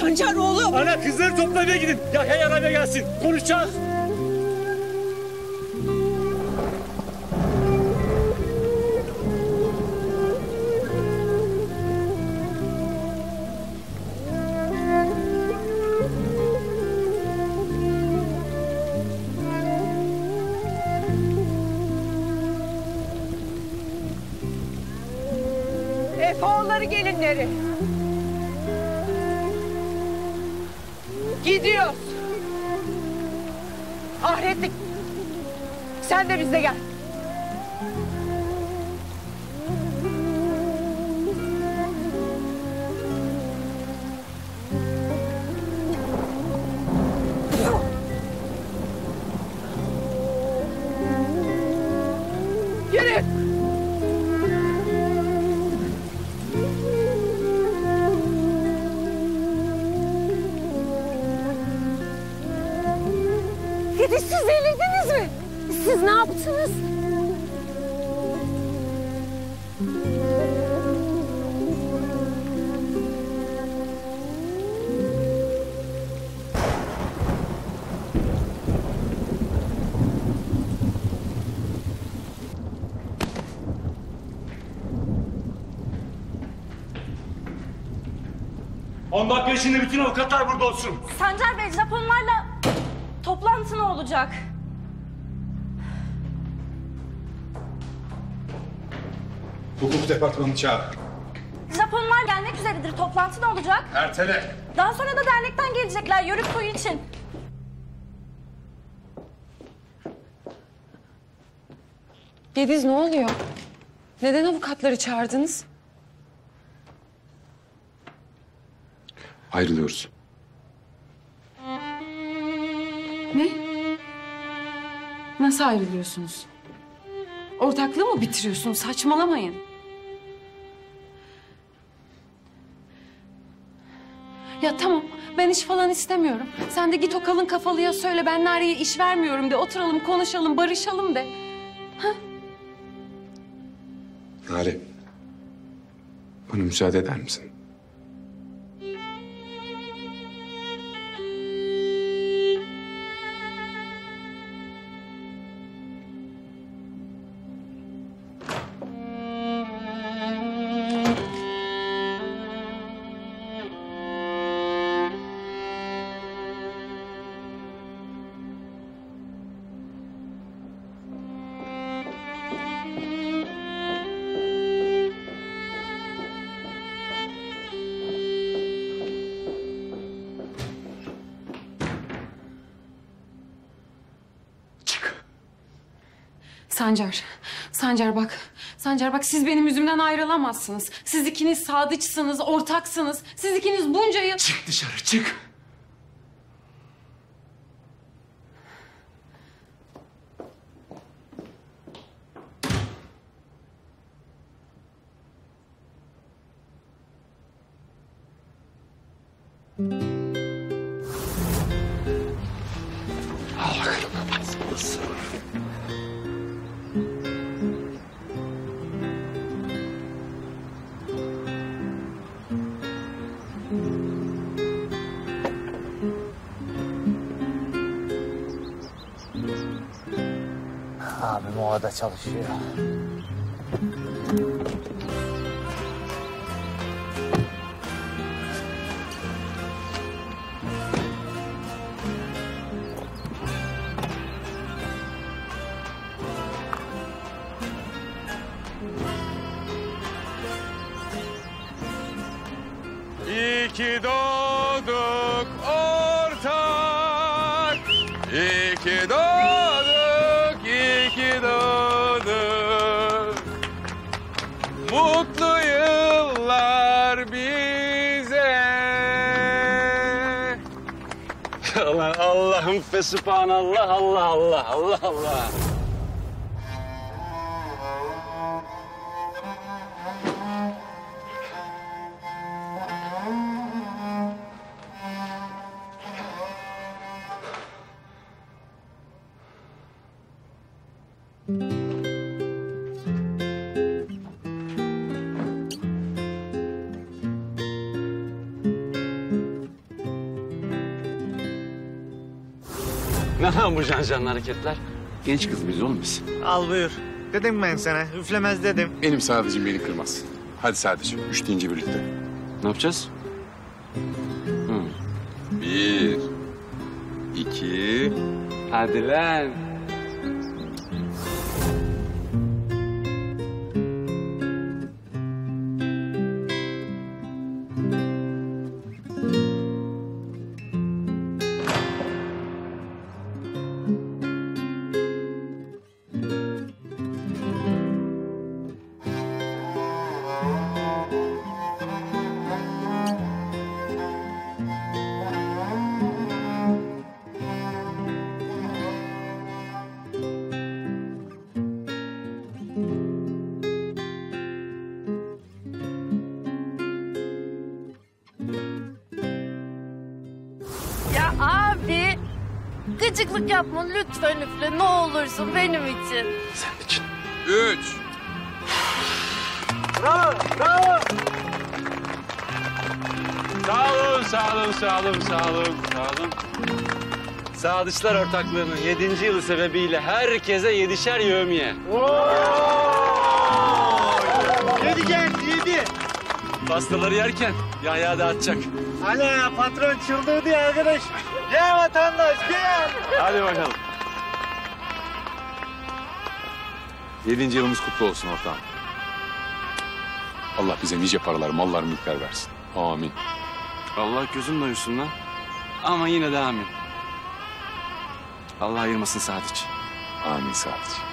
Sancar oğlum. Ana kızları toplamaya gidin. Yahya yaraya gelsin. Konuşacağız. Efoğulları gelinleri. Gidiyoruz. Ahretlik. Sen de bizle gel. Yürü. Siz delirdiniz mi? Siz ne yaptınız? On dakika içinde bütün avukatlar burada olsun. Sancar Bey, Japonlarla toplantı ne olacak? Hukuk departmanını çağır. Japonlar gelmek üzeredir. Toplantı ne olacak? Ertele. Daha sonra da dernekten gelecekler Yörük toyu için. Gediz ne oluyor? Neden avukatları çağırdınız? Ayrılıyoruz. Ne? Nasıl ayrılıyorsunuz? Ortaklığı mı bitiriyorsunuz? Saçmalamayın. Ya tamam, ben iş falan istemiyorum. Sen de git o kalın kafalıya söyle, ben Nari'ye iş vermiyorum de. Oturalım, konuşalım, barışalım de. Nare, bana müsaade eder misin? Sancar bak. Sancar bak, siz benim yüzümden ayrılamazsınız. Siz ikiniz sadıçsınız, ortaksınız. Siz ikiniz bunca yıl... Çık dışarı, çık. Al bakalım. Abim orada çalışıyor. İyi ki doğduk ortak. İyi ki doğduk, iyi ki doğduk. Mutlu yıllar bize. Ulan Allah'ım fe sübhanallah, Allah Allah, Allah Allah. Ne lan bu can hareketler? Genç kız biz oğlum biz. Al buyur. Dedim ben sana. Üflemez dedim. Benim Sadıcığım beni kırmaz. Hadi Sadıcığım, 3 deyince birlikte. Ne yapacağız? 1, 2. Hadi lan. Ya abi. Gıcıklık yapma lütfen üfle ne olursun benim için. 3. Sağ olun. Sadıçlar ortaklığının 7. yılı sebebiyle herkese 7'şer yevmiye. Yedi. Pastaları yerken Yahya dağıtacak. Ana patron çıldırdı ya arkadaş. Gel vatandaş gel. Hadi bakalım. 7. yılımız kutlu olsun ortağım. Allah bize nice paralar, mallar, mülkler versin. Amin. Allah gözün doyursun lan. Ama yine de amin. Allah ayırmasın Sadıç. Amin Sadıcığım.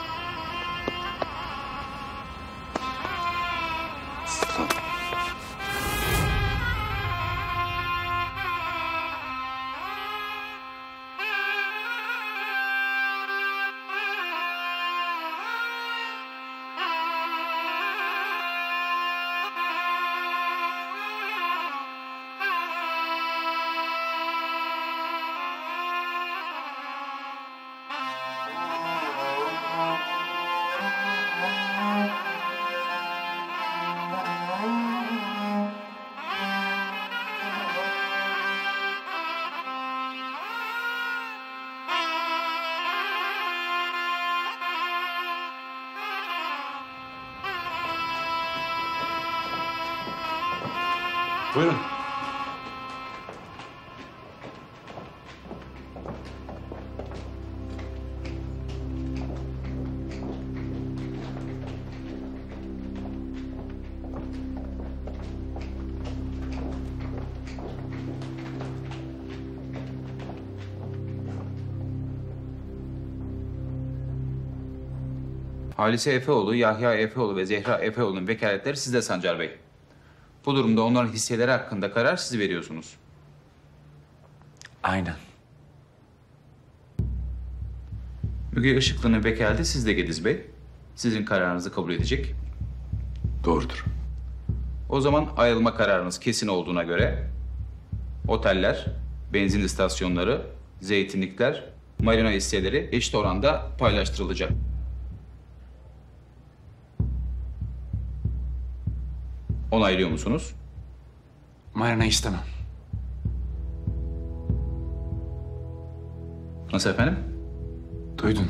Buyurun. Halise Efeoğlu, Yahya Efeoğlu ve Zehra Efeoğlu'nun vekaletleri sizde Sancar Bey. Bu durumda onların hisseleri hakkında karar siz veriyorsunuz. Aynen. Müge Işıklı'nın vekaleti sizde Gediz Bey. Sizin kararınızı kabul edecek. Doğrudur. O zaman ayrılma kararınız kesin olduğuna göre oteller, benzin istasyonları, zeytinlikler, marina hisseleri eşit oranda paylaştırılacak. Onaylıyor musunuz? Marina istemem. Nasıl efendim? Duydun.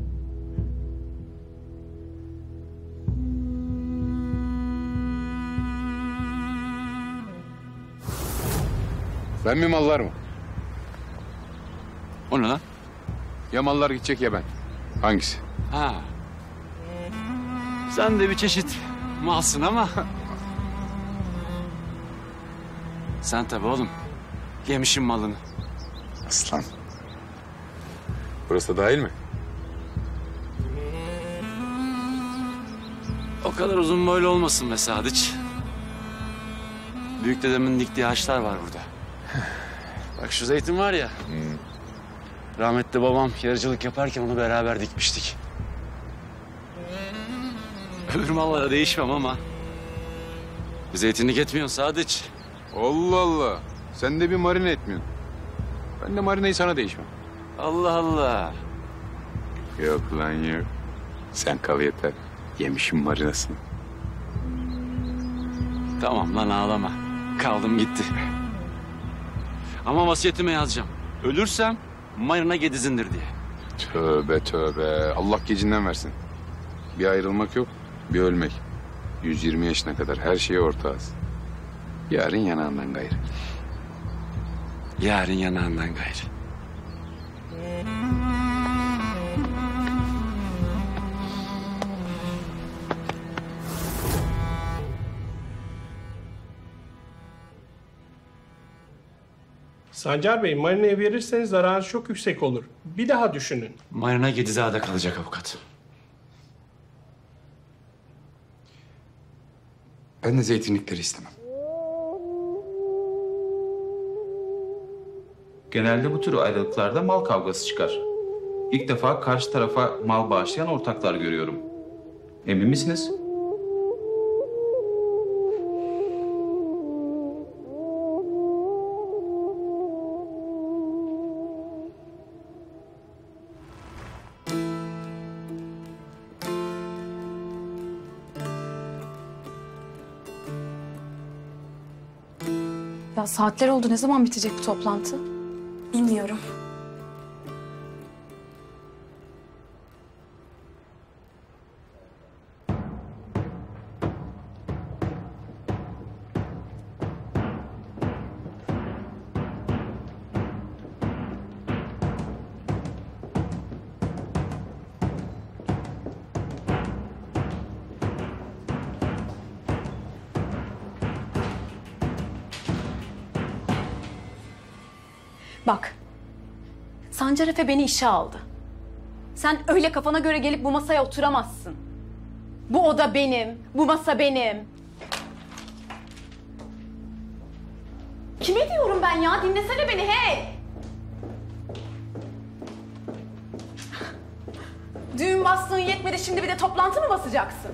Ben mi mallar mı? O ne lan? Ya mallar gidecek ya ben. Hangisi? Ha. Sen de bir çeşit malsın ama... Sen tabii oğlum. Yemişin malını. Aslan. Burası da dahil mi? O kadar uzun boylu olmasın be Sadıç. Büyük dedemin diktiği ağaçlar var burada. Bak şu zeytin var ya. Rahmetli babam yarıcılık yaparken onu beraber dikmiştik. Öbür malla değişmem ama... Zeytinlik etmiyorsun Sadıç. Allah Allah. Sen de bir marine etmiyorsun. Ben de marinayı sana değişmem. Allah Allah. Yok lan yok. Sen kal yeter. Yemişim marinasını. Tamam lan ağlama. Kaldım gitti. Ama vasiyetime yazacağım. Ölürsem Marina Gediz'indir diye. Tövbe tövbe. Allah gecinden versin. Bir ayrılmak yok, bir ölmek. 120 yaşına kadar her şeye ortağız. Yarın yanağından gayrı. Yarın yanağından gayrı. Sancar Bey, Marina'ya verirseniz zararınız çok yüksek olur. Bir daha düşünün. Marina Gediz Ağa'da kalacak avukat. Ben de zeytinlikleri istemem. Genelde bu tür ayrılıklarda mal kavgası çıkar. İlk defa karşı tarafa mal bağışlayan ortaklar görüyorum. Emin misiniz? Ya saatler oldu. Ne zaman bitecek bu toplantı? Bilmiyorum. Bak. Sancar Efe beni işe aldı. Sen öyle kafana göre gelip bu masaya oturamazsın. Bu oda benim, bu masa benim. Kime diyorum ben ya? Dinlesene beni hey! Düğün bastığın yetmedi, şimdi bir de toplantı mı basacaksın?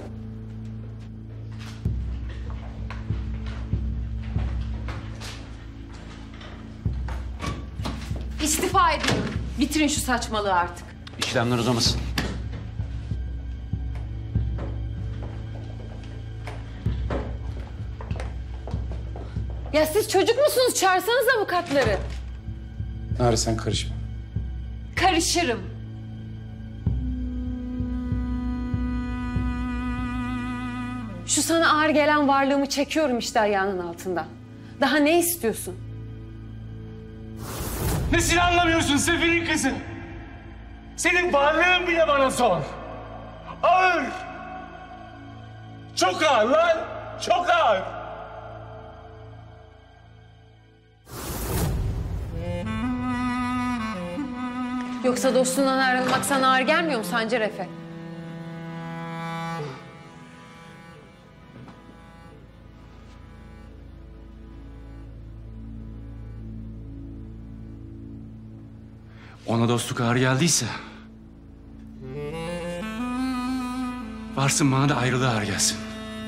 İstifa ediyorum. Bitirin şu saçmalığı artık. İşlemler uzamasın. Ya siz çocuk musunuz? Çağırsanız avukatları. Nari sen karışma. Karışırım. Şu sana ağır gelen varlığımı çekiyorum işte ayağının altından. Daha ne istiyorsun? Nesini anlamıyorsun Sefir'in kızı? Senin varlığın bile bana zor. Ağır. Çok ağır lan. Çok ağır. Yoksa dostundan ayrılmak sana ağır gelmiyor mu Sancar Efe? Ona dostluk ağır geldiyse... varsın bana da ayrılığı ağır gelsin.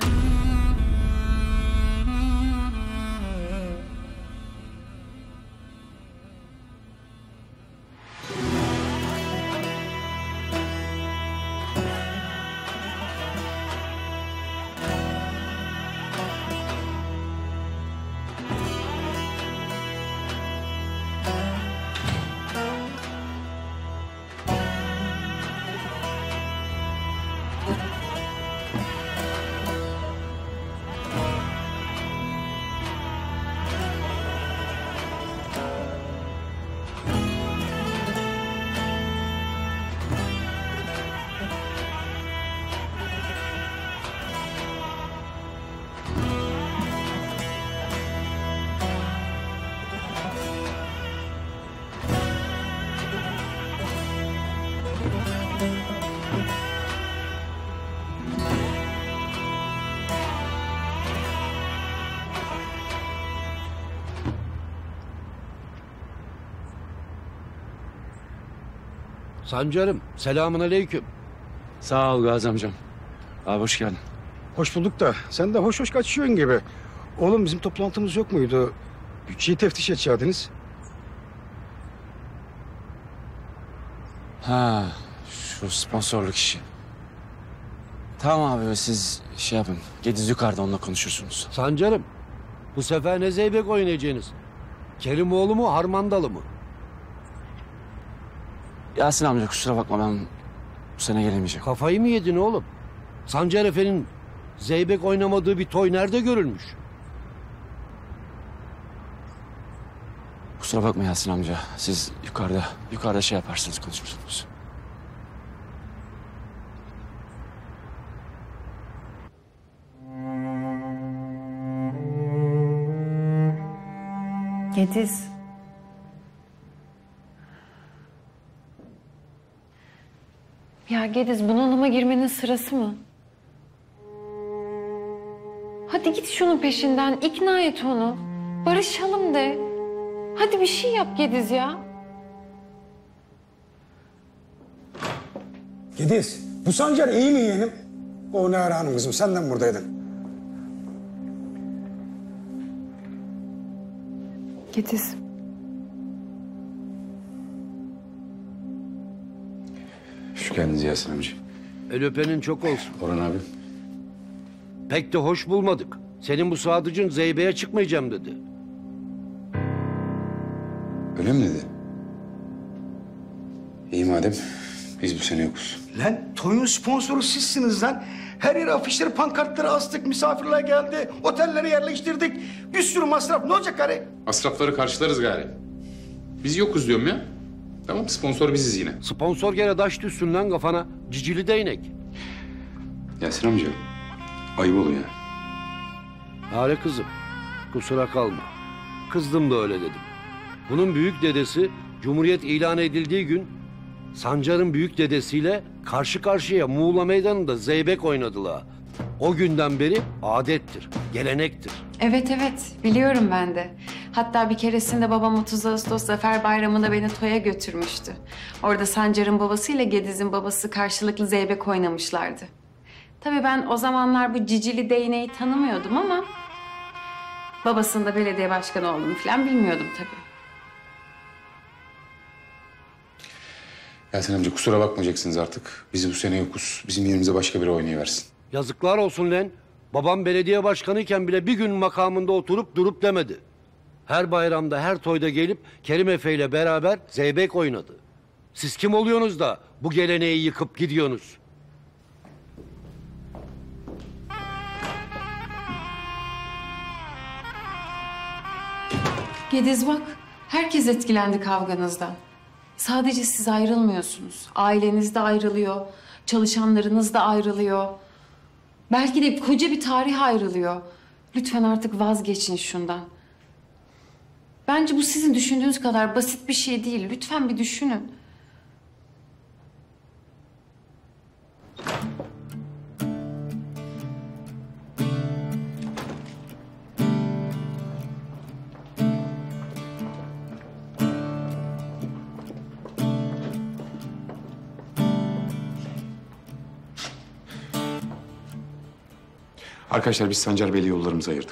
Sancarım, selamun aleyküm. Sağ ol Gazi amcam. Abi hoş geldin. Hoş bulduk da sen de hoş hoş kaçıyorsun gibi. Oğlum bizim toplantımız yok muydu? Bütçeyi teftiş edeceydiniz. Ha, şu sponsorluk işi. Tamam abi siz şey yapın. Gediz yukarıda onunla konuşursunuz. Sancarım, bu sefer ne zeybek oynayacaksınız? Kerimoğlu mu, Harmandalı mı? Yasin amca kusura bakma ben bu sene gelemeyeceğim. Kafayı mı yedin oğlum? Sancar Efe'nin zeybek oynamadığı bir toy nerede görülmüş? Kusura bakma Yasin amca. Siz yukarıda şey yaparsınız, konuşursunuz. Gediz. Ya Gediz bunalıma girmenin sırası mı? Hadi git şunun peşinden, ikna et onu. Barışalım de. Hadi bir şey yap Gediz ya. Gediz, bu Sancar iyi mi yeğenim? O ne ara hanım kızım, sen de mi buradaydın? Gediz. Hoş geldiniz Yasin amca. El öpenin çok olsun. Orhan abi. Pek de hoş bulmadık. Senin bu sadıcın zeybeye çıkmayacağım dedi. Öyle mi dedi? İyi madem biz bu sene yokuz. Lan toyun sponsoru sizsiniz lan. Her yere afişleri, pankartları astık, misafirler geldi, otelleri yerleştirdik. Bir sürü masraf. Ne olacak gari? Masrafları karşılarız gari. Biz yokuz diyorum ya. Tamam, sponsor biziz yine. Sponsor gene daş düşsün lan kafana. Cicili değnek. Yasin amca, ayıp oluyor. Hale kızım, kusura kalma. Kızdım da öyle dedim. Bunun büyük dedesi Cumhuriyet ilan edildiği gün Sancar'ın büyük dedesiyle karşı karşıya Muğla Meydanı'nda zeybek oynadılar. O günden beri adettir, gelenektir. Evet biliyorum ben de. Hatta bir keresinde babam 30 Ağustos Zafer Bayramı'nda beni toya götürmüştü. Orada Sancar'ın babasıyla Gediz'in babası karşılıklı zeybek oynamışlardı. Tabii ben o zamanlar bu cicili değneği tanımıyordum ama babasının da belediye başkanı olduğunu falan bilmiyordum tabii. Yasin amca kusura bakmayacaksınız artık. Biz bu sene yokuz. Bizim yerimize başka biri oynayıversin. Yazıklar olsun lan. Babam belediye başkanıyken bile bir gün makamında oturup durup demedi. Her bayramda, her toyda gelip Kerim Efe ile beraber zeybek oynadı. Siz kim oluyorsunuz da bu geleneği yıkıp gidiyorsunuz? Gediz bak, herkes etkilendi kavganızdan. Sadece siz ayrılmıyorsunuz. Aileniz de ayrılıyor, çalışanlarınız da ayrılıyor. Belki de koca bir tarih ayrılıyor. Lütfen artık vazgeçin şundan. Bence bu sizin düşündüğünüz kadar basit bir şey değil. Lütfen bir düşünün. Arkadaşlar biz Sancar Bey'le yollarımızı ayırdık.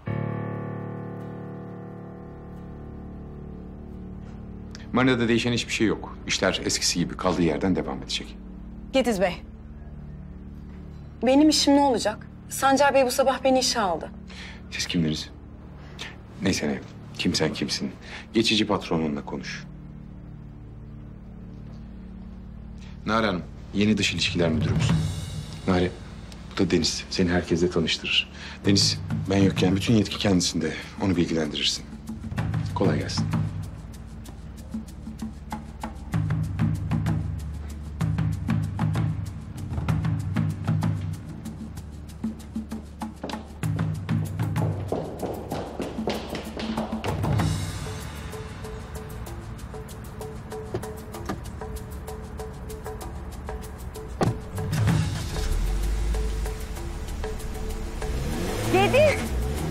Marina'da değişen hiçbir şey yok. İşler eskisi gibi kaldığı yerden devam edecek. Gediz Bey. Benim işim ne olacak? Sancar Bey bu sabah beni işe aldı. Siz kimdiniz? Neyse ne. Kim sen kimsin? Geçici patronunla konuş. Nare Hanım, yeni dış ilişkiler müdürümüz. Nare, bu da Deniz. Seni herkesle tanıştırır. Deniz, ben yokken bütün yetki kendisinde. Onu bilgilendirirsin. Kolay gelsin. Gediz!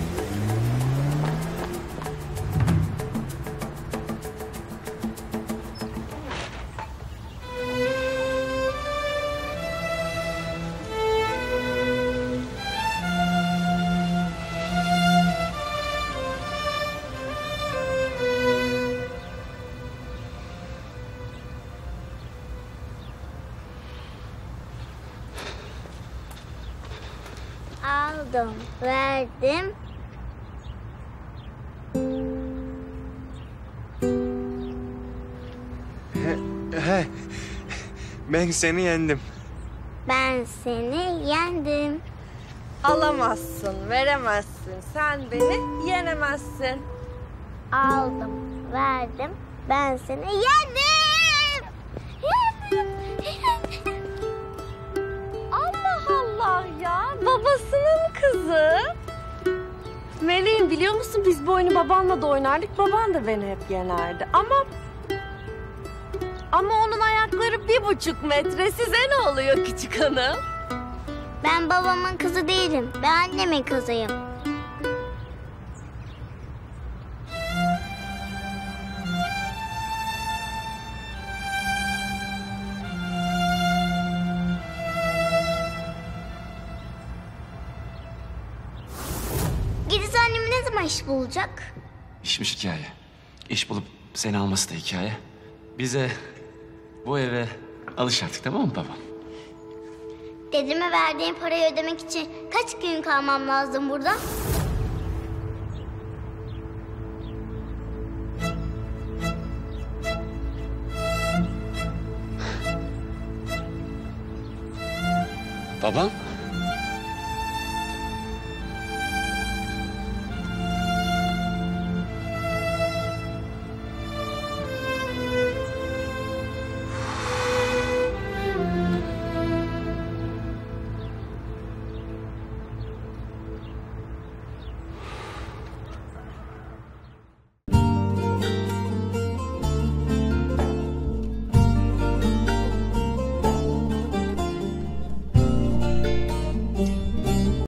Aldım, verdim. He, Ben seni yendim. Ben seni yendim. Alamazsın, veremezsin. Sen beni yenemezsin. Aldım, verdim. Ben seni yendim. Yendim. Allah Allah ya. Babasının kızı. Meleğim biliyor musun biz bu oyunu babanla da oynardık. Baban da beni hep yenerdi. Ama onun ayakları 1,5 metre. Size ne oluyor küçük hanım? Ben babamın kızı değilim. Ben annemin kızıyım. Gidiz annemi ne zaman iş bulacak? İşmiş hikaye. İş bulup seni alması da hikaye. Bize bu eve alış artık, tamam mı babam? Dedeme verdiğim parayı ödemek için kaç gün kalmam lazım burada? Babam?